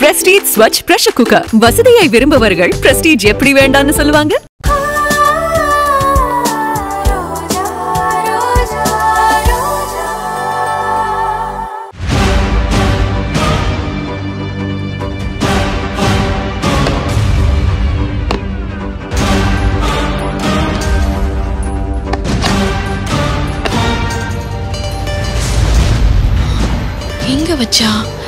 Prestige Swachh pressure cooker. வசதியை விரும்புபவர்கள் prestige எப்படி வேண்டாம்னு சொல்லுவாங்க. எங்க வச்சா?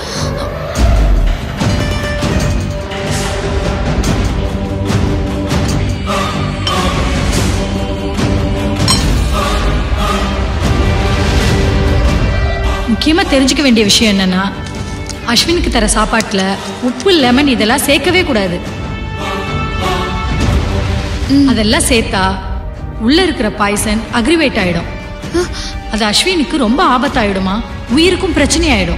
முக்கியமா தெரிஞ்சுக்க வேண்டிய விஷயம் என்னன்னா, அஸ்வினுக்கு தர சாப்பாட்டுல உப்பு லெமன் இதெல்லாம் சேர்க்கவே கூடாது. அதெல்லாம் சேர்த்தா உள்ள இருக்கிற பாய்சன் அக்ரிவேட் ஆயிடும். அது அஸ்வினுக்கு ரொம்ப ஆபத்தாயிடுமா, உயிருக்கும் பிரச்சனை ஆயிடும்.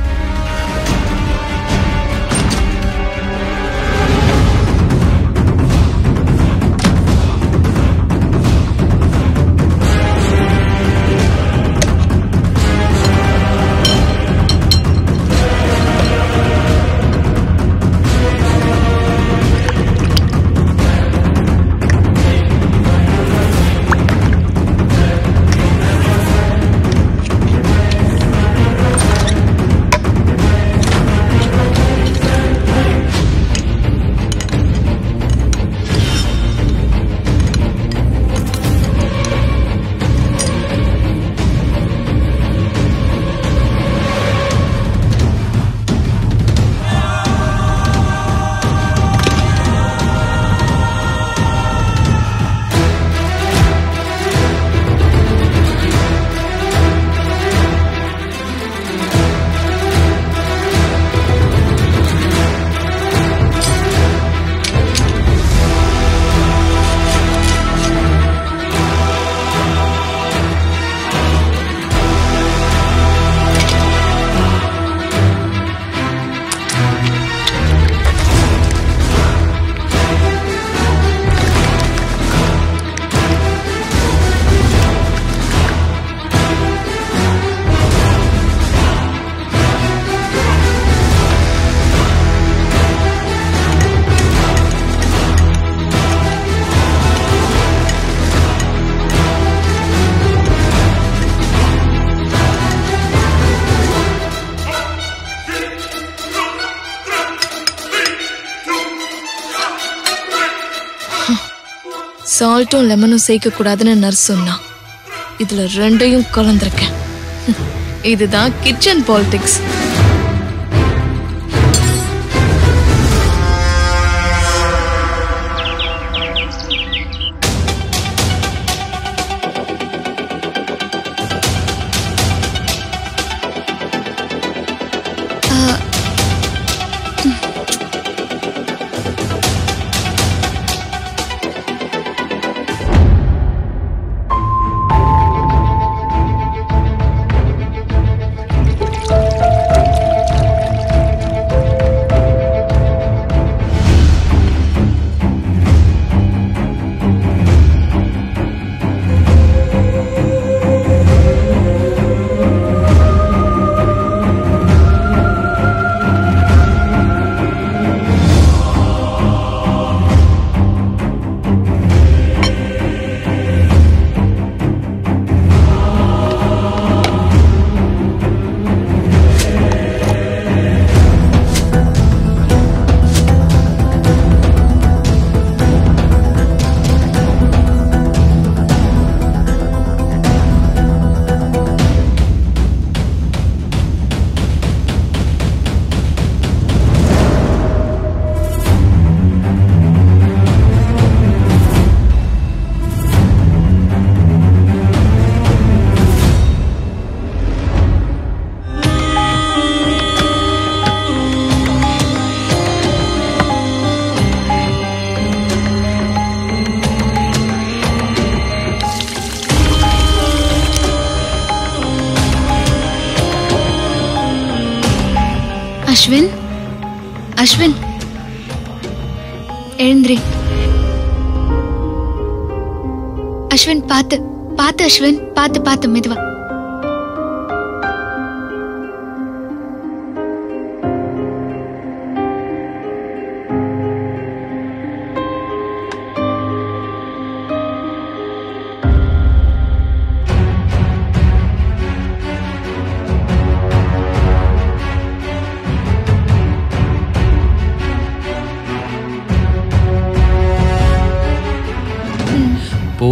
சால்ட்டும் லெமனும் சேர்க்க கூடாதுன்னு நர்ஸ் சொன்னா. இதுல ரெண்டையும் கலந்திருக்கேன். இதுதான் கிச்சன் பாலிடிக்ஸ். அஸ்வின், அஸ்வின் எழுந்திரி. அஸ்வின் பாத்து பாத்து, அஸ்வின், பாத்து பாத்து, மெதுவா.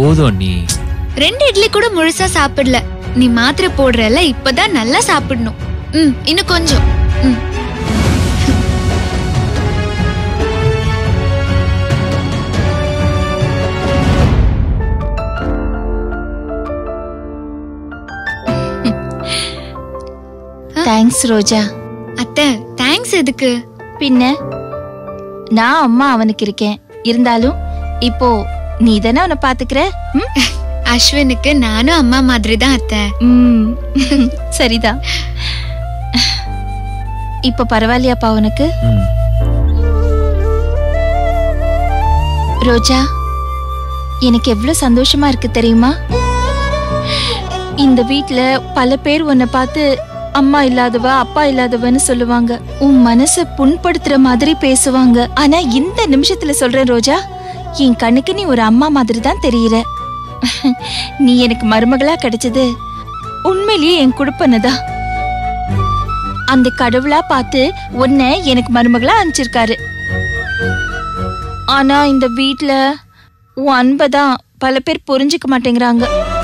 போதும் நீ. 2 இட்லி கூட முழுசா சாப்பிடல. நீ மாத்திரை போடுறல, இப்பதான் நல்லா சாப்பிடணும். இன்னும் கொஞ்சம். தேங்க்ஸ் ரோஜா. அத்தை, தேங்க்ஸ் எதுக்கு? பின்ன நான் அம்மா அவனுக்கு இருக்கேன். இருந்தாலும் இப்போ நீ தானே அவனை பாத்துக்கிற. அஸ்வினுக்கு நானும் அம்மா மாதிரி தான் அத்தை. சரிதான். இப்ப பரவாயில்லையாப்பா உனக்கு? ரோஜா, எனக்கு எவ்வளவு சந்தோஷமா இருக்கு தெரியுமா? இந்த வீட்ல பல பேர் உன்னை பார்த்து அம்மா இல்லாதவ அப்பா இல்லாதவன்னு சொல்லுவாங்க. உன் மனச புண்படுத்துற மாதிரி பேசுவாங்க. ஆனா இந்த நிமிஷத்துல சொல்றேன் ரோஜா, என் கண்ணுக்கு நீ ஒரு அம்மா மாதிரி தான் தெரியற. நீ எனக்கு மருமகளா கிடைச்சது உண்மையிலேயே என் குடுப்பனதான். அந்த கடவுளா பார்த்து உன்னை எனக்கு மருமகளா அனுப்பிச்சிருக்காரு. ஆனா இந்த வீட்ல உன் அன்பதான் பல பேர் புரிஞ்சுக்க மாட்டேங்கிறாங்க.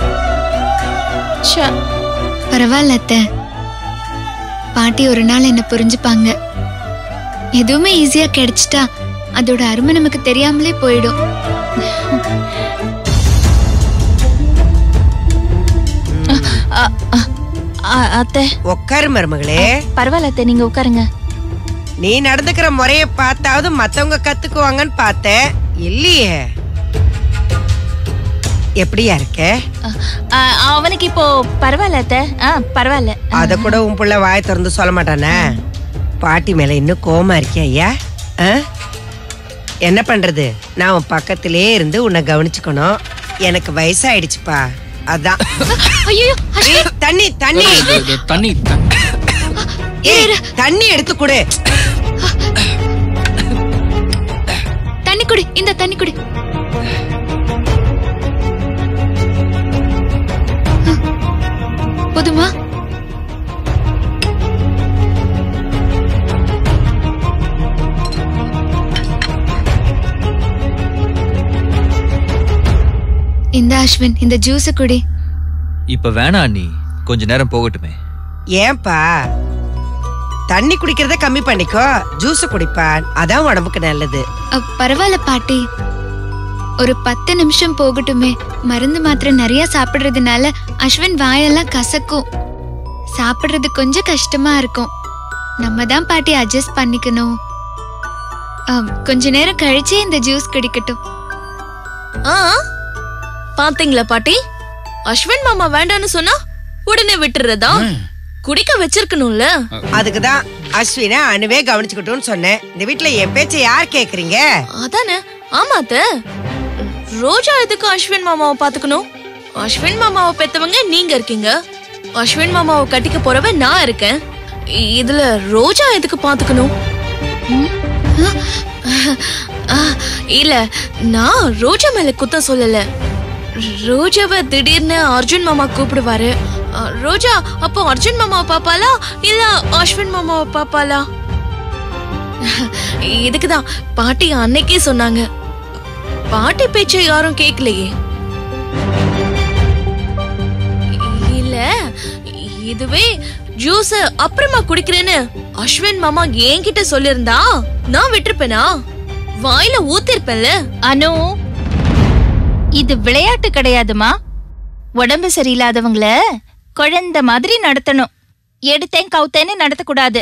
பரவாயில்ல அத்தை, பாட்டி ஒரு நாள் என்ன புரிஞ்சுப்பாங்க. எதுவுமே ஈஸியா கிடைச்சிட்டா அதோட அருமை நமக்கு தெரியாமலே போயிடும். அத்தை உட்காரு மருமகளே. பரவாயில்ல அத்தை, நீங்க உட்காருங்க. நீ நடந்துக்கிற முறைய பார்த்தாவது மத்தவங்க கத்துக்குவாங்கன்னு பார்த்தேன். இல்லையே. எப்படியா இருக்க? அவனுக்கு இப்போ பரவாயில்ல அத்தை. பரவாயில்ல. அத கூட உன் புள்ள வாயை திறந்து சொல்ல மாட்டானே. பாட்டி மேல இன்னும் கோவமா இருக்கியா ஐயா? என்ன பண்றது, நான் உன் பக்கத்திலே இருந்து உன்னை கவனிச்சுக்கணும். எனக்கு வயசாயிடுச்சுப்பா, அதான். தண்ணி தண்ணி தண்ணி தண்ணி எடுத்து கொடு. தண்ணி குடி, இந்த தண்ணி குடி. போதுமா? இந்த அஸ்வின், இந்த ஜூஸ் குடி. இப்ப வேணா நீ, கொஞ்ச நேரம் போகட்டுமே. ஏன்பா? தண்ணி குடிக்கிறத கம்மி பண்ணிக்கோ, ஜூஸ் குடிப்பா, அதான் உடம்புக்கு நல்லது. பரவாயில்ல பாட்டி, ஒரு 10 நிமிஷம் போகட்டுமே. மருந்து மாத்திரை நிறைய சாப்பிடுறதுனால அஸ்வின் வாயெல்லாம் கசக்கும். சாப்பிடுறது கொஞ்சம் கஷ்டமா இருக்கும். நம்ம தான் பாட்டி அட்ஜஸ்ட் பண்ணிக்கணும். கொஞ்ச நேரம் கழிச்சே இந்த ஜூஸ் குடிக்கட்டும். பாத்தீங்களா பாட்டி, அஸ்வின் மாமா வேண்டான்னு சொன்னா உடனே விட்டுறதா? குடிக்க வச்சிருக்கணும்ல. அதுக்குதான் அஸ்வினை அணுவே கவனிச்சுக்கிட்டோன்னு சொன்னேன். இந்த வீட்டுல என் பேச்ச யார் கேக்குறீங்க? அதானே. ஆமாத்த, ரோஜா எதுக்கு அஸ்வின் மாமாவை பாத்துக்கணும்? அஸ்வின் மாமாவை பெத்தவங்க நீங்க இருக்கீங்க, அஸ்வின் மாமாவை கட்டிக்க போறவ நான் இருக்கேன். இதுல ரோஜா எதுக்கு பாத்துக்கணும்? இல்ல, நான் ரோஜா மேல குத்த சொல்லல. ரோஜாவை திடீர்னு அர்ஜுன் மாமா கூப்பிடுவாரு. ரோஜா அப்போ அர்ஜுன் மாமாவை பாப்பாளா இல்ல அஸ்வின் மாமாவை பாப்பாளா? இதுக்குதான் பாட்டி அன்னைக்கே சொன்னாங்க. பாட்டி பேச்சை யாரும் கேட்கலையே. இல்ல, இதுவே ஜூஸ் அப்புறமா குடிக்கிறேன்னு அஸ்வின் மாமா என்கிட்ட சொல்லிருந்தா நான் விட்டுருப்பேனா? வாயில ஊத்திருப்பேன்ல. அனு, இது விளையாட்டு கிடையாதுமா. உடம்பு சரியில்லாதவங்கள குழந்தை மாதிரி நடத்தணும். எடுத்தேன் கவுத்தேன்னு நடத்தக்கூடாது.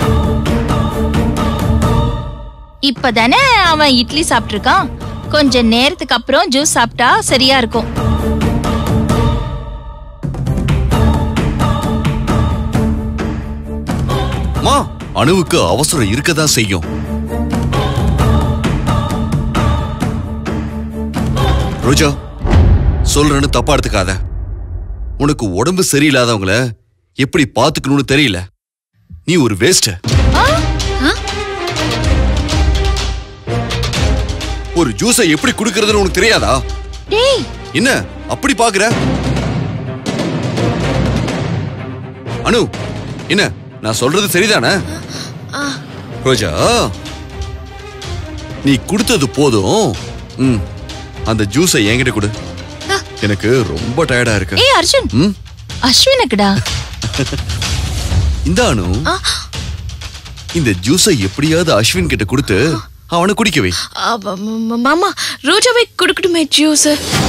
இப்பதானே அவன் இட்லி சாப்பிட்டிருக்கான். கொஞ்ச நேரத்துக்கு அப்புறம் ஜூஸ் சாப்பிட்டா சரியா இருக்கும். அணுவுக்கு அவசரம் இருக்கதான் செய்யும். ரோஜா, சொல்றேன்னு தப்பா எடுத்துக்காத. உனக்கு உடம்பு சரியில்லாதவங்கள எப்படி பாத்துக்கணும்னு தெரியல. நீ ஒரு வேஸ்ட். ஒரு ஜூஸை எப்படி குடிக்கிறதுன்னு உனக்கு தெரியாதா? என்ன அப்படி பாக்குற? அனு, என்ன நான் சொல்றது சரிதானே? ரோஜா, நீ குடுத்தது போதும். அந்த ஜூஸை என்கிட்ட கொடு. எனக்கு ரொம்ப டயர்டா இருக்கு. ஏய் அர்ஜுன், அஸ்வினுக்குடா. இந்த அனு, இந்த ஜூஸை எப்படியாவது அஸ்வின் கிட்ட கொடுத்து அவனை குடிக்கவே. மாமா, ரோஜாவை குடுக்கட்டுமே ஜூஸ்?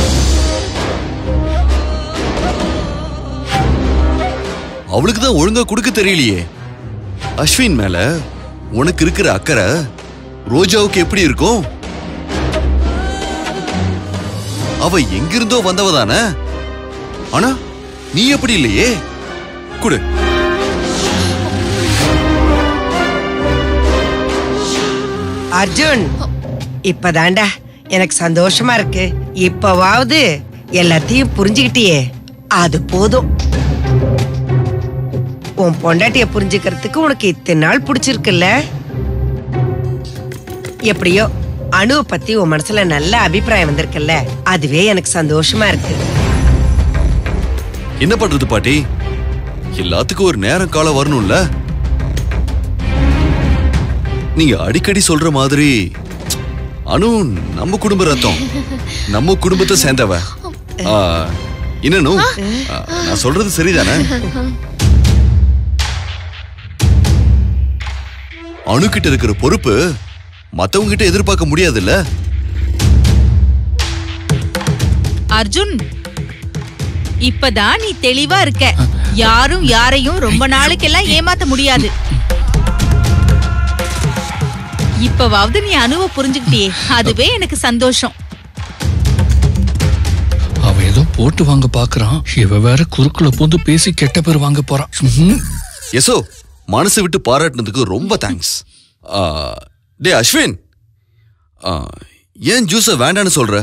அவளுக்கு தான் ஒழுங்கா கொடுக்க தெரியலையே. அஸ்வின் மேல உனக்கு இருக்கிற அக்கறை ரோஜாவுக்கு எப்படி இருக்கும்? அவ எங்கிருந்தோ வந்தவதானே. ஆனா நீ எப்படி இல்லையே. குடு. அர்ஜுன், இப்பதாண்டா எனக்கு சந்தோஷமா இருக்கு. இப்பவாவது எல்லாத்தையும் புரிஞ்சுக்கிட்டியே, அது போதும். உன் பொண்டாட்டிய புரிஞ்சுக்கிறதுக்கு உனக்கு இத்தனை நாள் பிடிச்சிருக்குல்ல. எப்படியோ அணுவை பத்தி உன் மனசுல நல்ல அபிப்பிராயம் வந்திருக்குல்ல, அதுவே எனக்கு சந்தோஷமா இருக்கு. என்ன பண்றது பாட்டி, எல்லாத்துக்கும் ஒரு நேரம் காலம் வரணும்ல. நீங்க அடிக்கடி சொல்ற மாதிரி அனு நம்ம குடும்ப ரத்தம், நம்ம குடும்பத்தை சேர்ந்தவ. இன்னும் நான் சொல்றது சரிதானே? அணு கிட்ட இருக்கிற பொறுப்பு மத்தவங்க கிட்ட எதிர்பார்க்க முடியாதுல்ல. அர்ஜுன், இப்பதான் நீ தெளிவா இருக்க. யாரும் யாரையும் ரொம்ப நாளைக்கெல்லாம் ஏமாத்த முடியாது. இப்பவாவது நீ அணுவை புரிஞ்சுக்கிட்டியே, அதுவே எனக்கு சந்தோஷம். அவ ஏதோ போட்டு வாங்க பாக்குறான், இவ வேற குறுக்குல பூந்து பேசி கெட்ட பேர் வாங்க போறான். யசோ, மனசு விட்டு பாராட்டினதுக்கு ரொம்ப தேங்க்ஸ். டே அஸ்வின், ஏன் ஜூஸ வேண்டான்னு சொல்ற?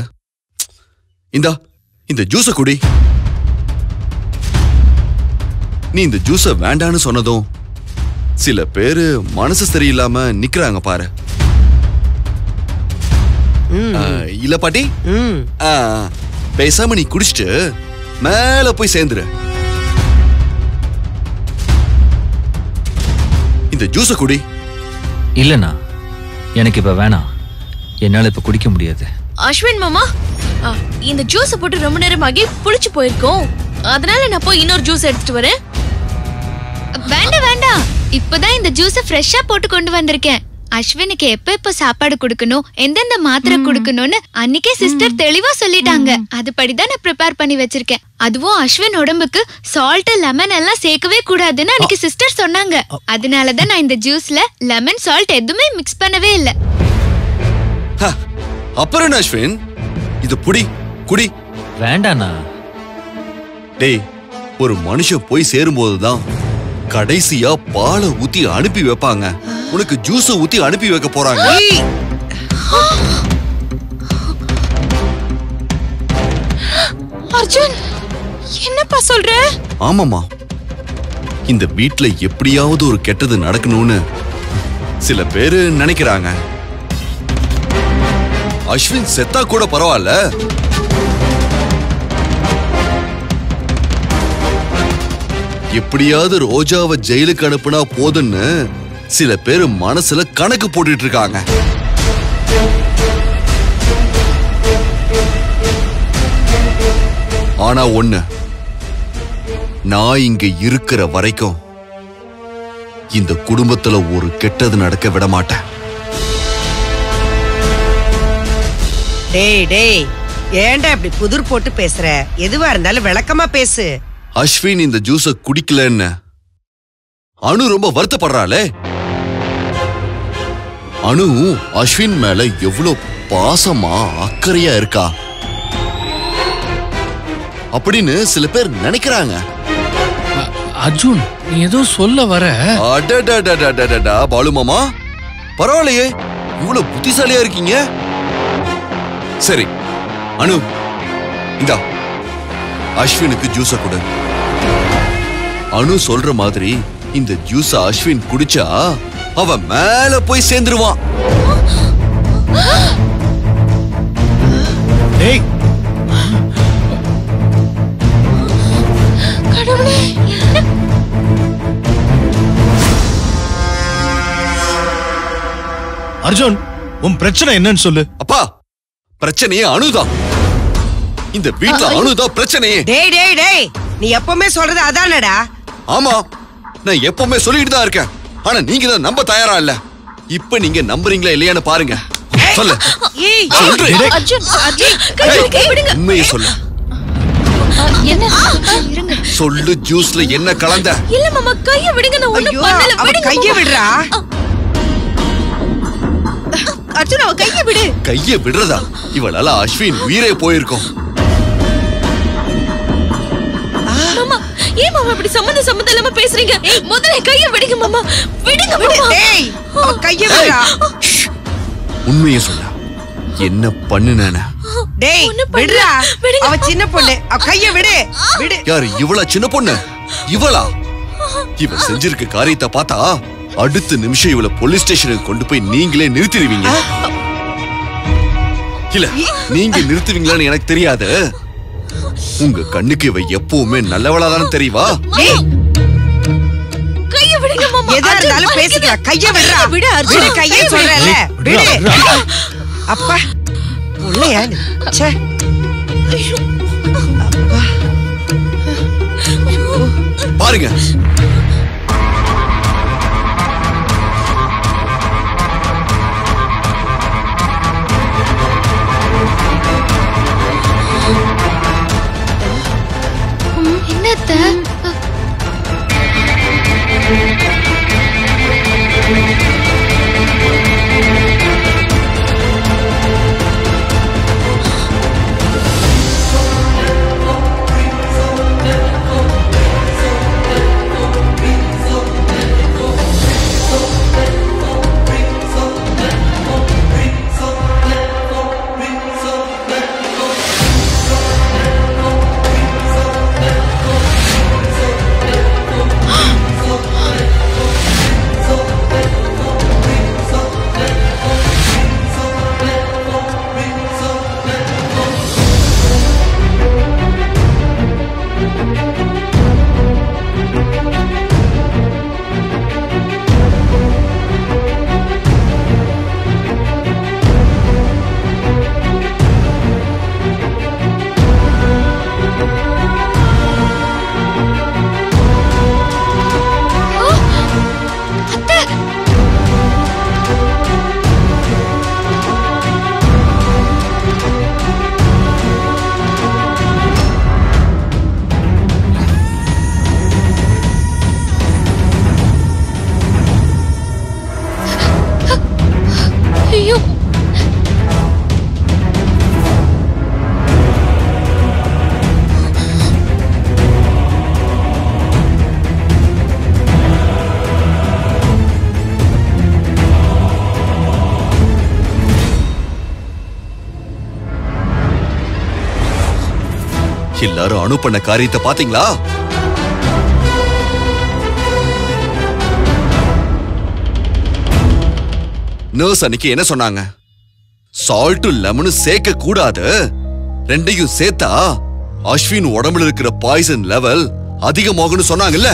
இந்த ஜூஸ குடி. நீ இந்த ஜூஸ வேண்டான்னு சொன்னதும் சில பேரு மனசு சரியில்லாம நிக்கிறாங்க பாரு. இல்ல பாட்டி, பேசாம நீ குடிச்சிட்டு மேல போய் சேர்ந்துரு. இந்த ஜூஸ குடி. இல்லண்ணா, எனக்கு இப்ப வேணாம். என்னால இப்ப குடிக்க முடியாது. அஸ்வின் மாமா, இந்த ஜூஸ போட்டு ரொம்ப நேரமாகி புளிச்சு போயிருக்கோம். அதனால நான் போய் இன்னொரு ஜூஸ் எடுத்துட்டு வரேன். வேண்டாம் வேண்டாம், இப்பதான் இந்த ஜூஸ ஃப்ரெஷ்ஷா போட்டு கொண்டு வந்திருக்கேன். அஸ்வினுக்கு எப்ப சாப்பாடு கொடுக்கணும், எந்தெந்த மாத்திரை கொடுக்கணும்னு அன்னைக்கே சிஸ்டர் தெளிவா சொல்லிட்டாங்க. அதுபடிதான் நான் ப்ரிப்பேர் பண்ணி வச்சிருக்கேன். அதுவும் அஸ்வின் உடம்புக்கு சால்ட், லெமன் எல்லாம் சேர்க்கவே கூடாதுன்னு அன்னைக்கு சிஸ்டர் சொன்னாங்க. அதனாலதான் நான் இந்த ஜூஸ்ல லெமன், சால்ட் எதுவுமே மிக்ஸ் பண்ணவே இல்ல. அப்புறம் அஸ்வின், இது புடி குடி. வேண்டாண்ணா. டேய், ஒரு மனுஷன் போய் சேரும்போதுதான் கடைசியா பாலை ஊத்தி அனுப்பி வைப்பாங்க. உனக்கு ஜூஸ ஊத்தி அனுப்பி வைக்க போறாங்க. அர்ஜுன், என்னப்பா சொல்ற? ஆமாமா, இந்த வீட்ல எப்படியாவது ஒரு கெட்டது நடக்கணும்னு சில பேரு நினைக்கிறாங்க. அஸ்வின் செத்தா கூட பரவாயில்ல, எப்படியாவது ரோஜாவை ஜெயிலுக்கு அனுப்புனா போதுன்னு சில பேரு மனசுல கணக்கு போட்டுட்டு இருக்காங்க. ஆனா ஒண்ணு, நான் இங்க இருக்கிற வரைக்கும் இந்த குடும்பத்துல ஒரு கெட்டது நடக்க விட மாட்டேன். டேய் டேய், ஏன்டா இப்படி புதிர் போட்டு பேசுற? எதுவா இருந்தாலும் விளக்கமா பேசு. அஸ்வின் இந்த ஜூஸ குடிக்கலன்னு அனு ரொம்ப வருத்தப்படுறாளே. அனு அஸ்வின் மேல எவ்வளவு பாசமா அக்கறையா இருக்கா அப்படின்னு சில பேர் நினைக்கிறாங்க. அர்ஜுன், நீ ஏதோ சொல்ல வர. பாலு மாமா, பரவாயில்லையே, இவ்வளவு புத்திசாலியா இருக்கீங்க. சரி அனு, இந்தா அஸ்வினுக்கு ஜூஸ கொடு. அனு சொல்ற மாதிரி இந்த ஜூஸ அஸ்வின் குடிச்சா அவன் மேல போய் சேர்ந்துருவான். டேய், கடவுளே, அர்ஜுன், உன் பிரச்சனை என்னன்னு சொல்லு. அப்பா, பிரச்சனையே அனுதான். இந்த வீட்ல அனுதான் பிரச்சனையே. டேய் டேய் டேய், நீ எப்பவுமே சொல்றது அதானடா? ஆமா, நான் எப்பவுமே சொல்லிட்டு தான் இருக்கேன். ஆனா நீங்க தான் நம்ப தயாரா இல்ல. இப்ப நீங்க நம்புறீங்களா இல்லையான்னு பாருங்க. சொல்லு. உண்மையை சொல்லு. சொல்லு, ஜூஸ்ல என்ன கலந்த? இல்ல மாமா, கைய விடுங்க. நான் ஒண்ணும் பண்ணல. விடுங்க. கைய விடுறா. அர்ஜுன், அவ கைய விடு. கைய விடுறதா? இவளால அஸ்வின் உயிரே போயிருக்கும். மாமா, ஏன் மாமா இப்படி சம்பந்தம் இல்லாம பேசுறீங்க? முதல்ல கைய விடுங்க மாமா. விடுங்க மாமா. டேய், அவ கைய விடுறா. உண்மையை சொல்ல. என்ன பண்ணுனேனா? டேய், விடுறா. அவ சின்ன பொண்ணு. அவ கைய விடு. விடு. யாரு இவளா சின்ன பொண்ணு? இவளா? இவ செஞ்சிருக்க காரியத்தை பார்த்தா அடுத்த நிமிஷம் இவளை போலீஸ் ஸ்டேஷனுக்கு கொண்டு போய் நீங்களே நிறுத்திடுவீங்க. இல்ல, நீங்க நிறுத்துவீங்களான்னு எனக்கு தெரியாது. உங்க கண்ணுக்கு இவ எப்பவுமே நல்லவளாதானே தெரியுவா? கைய விடுங்க மாமா. எதா இருந்தாலும் பேசிக்கலாம். கைய விடுறா. விடு அர்ஜுன். விடு, கைய சொல்றேன்ல. விடு. அப்பா உள்ளையா? ச்சே. பாருங்க, என்னத்த? எல்லாரும் அனு பண்ண காரியத்தை பாத்தீங்களா? நர்ஸ் அன்னைக்கு என்ன சொன்னாங்க? சால்ட்டும் லெமனும் சேர்க்க கூடாது, ரெண்டையும் சேர்த்தா அஸ்வின் உடம்புல இருக்கிற பாய்சன் லெவல் அதிகமாகும்னு சொன்னாங்கல்ல.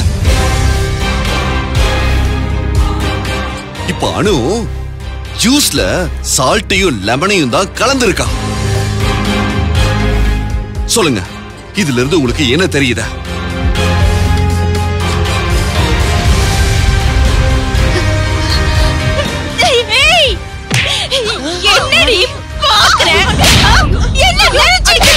இப்ப அனு ஜூஸ்ல சால்ட்டையும் லெமனையும் தான் கலந்துருக்கா. சொல்லுங்க, இதுல இருந்து உங்களுக்கு என்ன தெரியுதா? என்னடி பாக்குற? என்ன நினைச்சிட்டு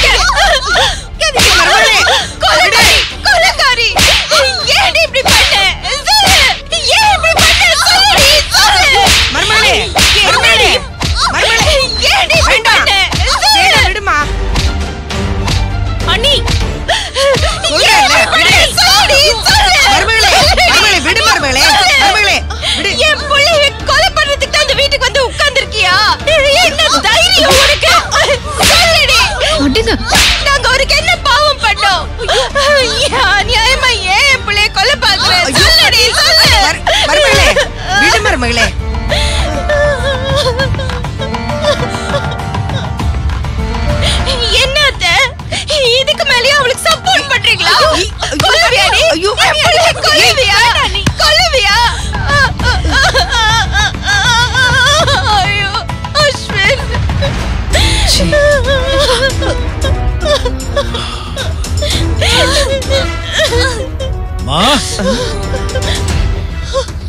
கொலைகாரி? ஏன் இப்படி பண்ண? ஏன் இப்படி பண்ண? சொல்லு. மர்மலே, மர்மலே, மர்மலே, ஏன் இப்படி பண்ண? விடுமா. அண்ணி, சொல்லு.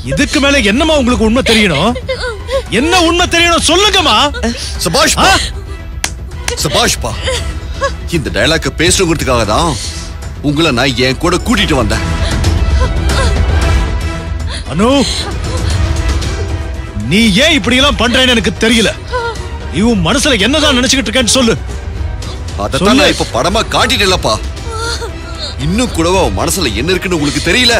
இதுக்கு மேல என்னமா உங்களுக்கு உண்மை தெரியணும்? என்ன உண்மை தெரியணும் சொல்லுங்கம்மா. சுபாஷ் பா, சுபாஷ் பா, இந்த டயலாக் பேசுறதுக்காக தான் உங்களை நான் என் கூட கூட்டிட்டு வந்தேன். அனு, நீ ஏன் இப்படி எல்லாம் பண்றேன்னு எனக்கு தெரியல. நீ உன் மனசுல என்னதான் நினைச்சுக்கிட்டு இருக்கேன்னு சொல்லு. அதத்தான் நான் இப்ப படமா காட்டிட்டேன்லப்பா. இன்னும் கூடவா உன் மனசுல என்ன இருக்குன்னு உங்களுக்கு தெரியல?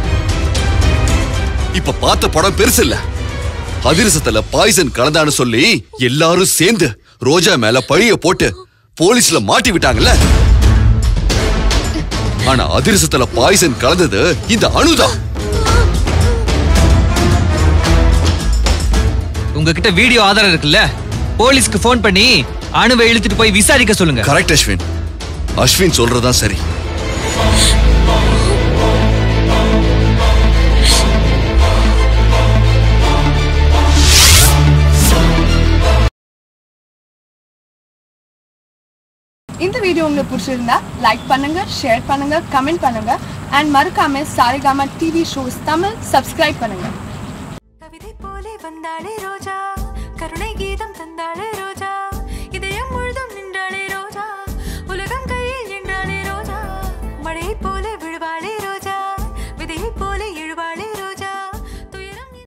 இப்ப பார்த்த படம் பெருசு இல்ல. அதிரசத்துல பாய்சன் கலந்தான்னு சொல்லி எல்லாரும் சேர்ந்து ரோஜா மேல பழிய போட்டு போலீஸ்ல மாட்டி விட்டாங்கல்ல. ஆனா அதிரசத்துல பாய்சன் கலந்தது இந்த அனுதான். உங்ககிட்ட வீடியோ ஆதாரம் இருக்குல்ல, போலீஸ்க்கு போன் பண்ணி அணுவை இழுத்துட்டு போய் விசாரிக்க சொல்லுங்க. கரெக்ட் அஸ்வின், அஸ்வின் சொல்றதா சரி. இந்த வீடியோ உங்களுக்கு பிடிச்சிருந்தா லைக் பண்ணுங்க, ஷேர் பண்ணுங்க, கமெண்ட் பண்ணுங்க அண்ட் மறக்காம Saregama TV shows Tamil subscribe பண்ணுங்க. கவிதை போலே வந்தாளே ரோஜா, கருணை கீதம் தந்தாளே ரோஜா.